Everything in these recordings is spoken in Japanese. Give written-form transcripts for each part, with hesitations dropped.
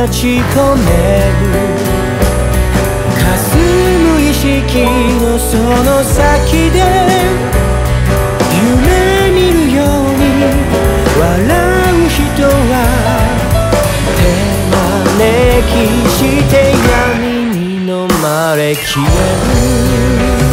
立ち込める霞む意識のその先で夢見るように笑う人は手招きして闇に飲まれ消える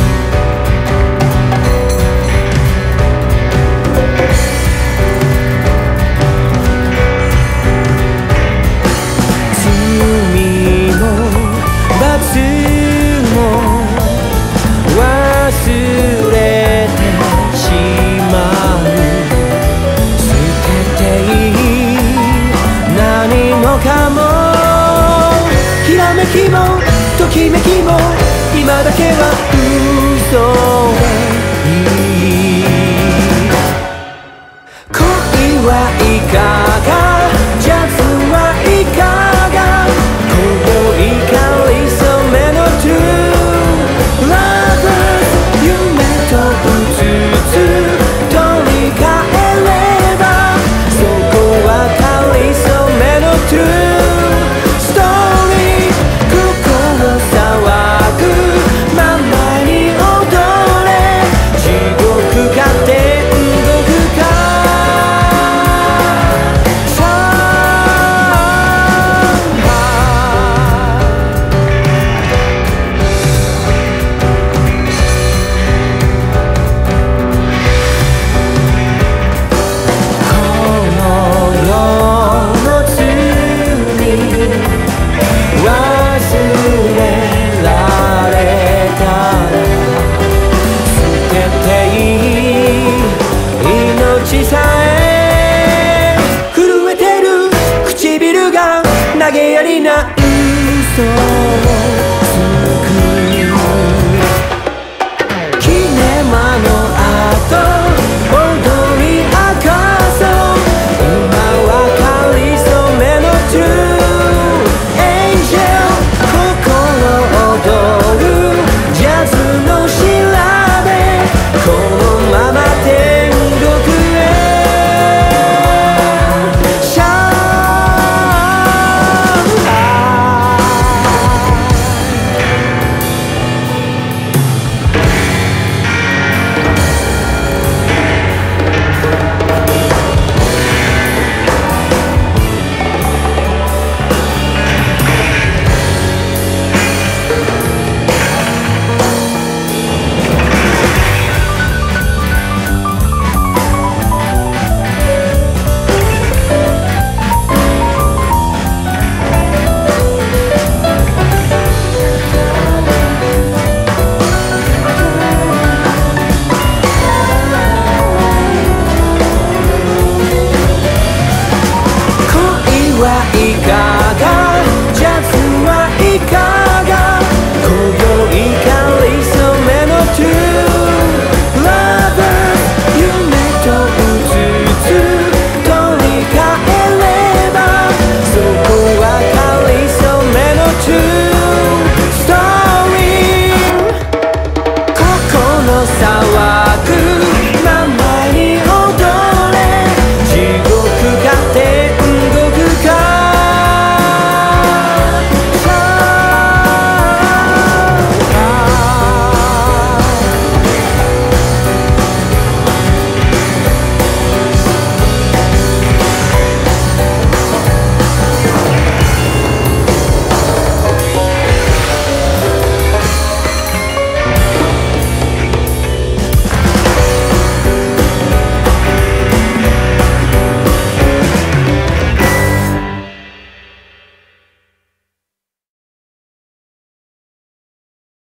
ひらめきもときめきも今だけは嘘でいい恋はいかがジャズはいかがこぼいかりそめの True Lovers 夢とうつつ取り替えればそこはかりそめの True震えてる唇が投げやりな嘘